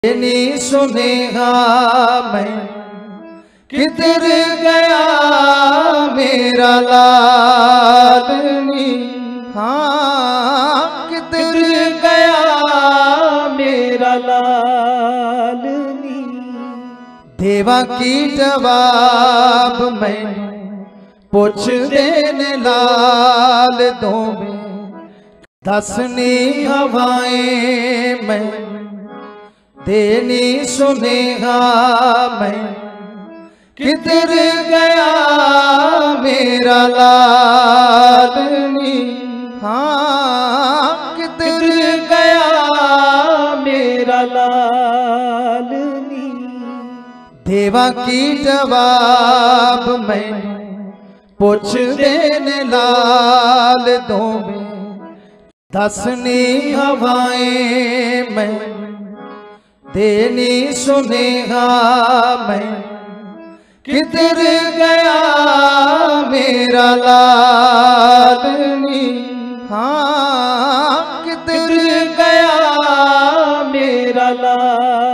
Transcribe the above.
नहीं सुनेगा मैं किधर गया मेरा लालनी। हाँ किधर गया मेरा लालनी। देवा की जवाब मैं पूछ देने लाल दो में दसनी हवाएं मैं देनी सुनेगा मैं किधर गया मेरा लालनी। हाँ किधर गया मेरा लालनी। देवा की जवाब मैं पूछ देने लाल दो में दसनी हवाएं मैं देनी सुनेगा मैं किधर गया मेरा लालनी। हाँ किधर गया मेरा लालनी।